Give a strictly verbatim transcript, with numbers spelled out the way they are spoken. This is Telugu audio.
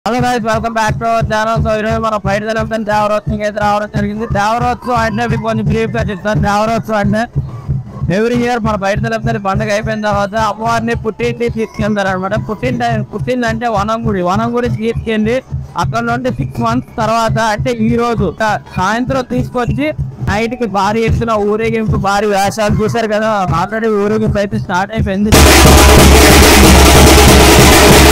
Hello guys, welcome back to our channel. So ఈరోజు మన బయట తెలంగాణ దేవరోత్సవం అయితే రావడం జరిగింది. దేవరోత్సవం అంటే మీకు కొంచెం బ్రీఫ్ గా చెప్తాను. దేవరోత్సవం అంటే ఎవ్రీ ఇయర్ మన బయట తెలంగాణ పండుగ అయిపోయిన తర్వాత అమ్మవారిని పుట్టింటి తీసుకెళ్తారు అనమాట. పుట్టింటి పుట్టిందంటే వనంగుడి వనంగుడి తీసుకెళ్ళి అక్కడ నుండి సిక్స్ మంత్స్ తర్వాత అంటే ఈ రోజు సాయంత్రం తీసుకొచ్చి నైట్ కి భారీ ఎత్తున ఊరేగింపు, భారీ వేషాలు చూసారు కదా. ఆల్రెడీ ఊరేగింపు అయితే స్టార్ట్ అయిపోయింది.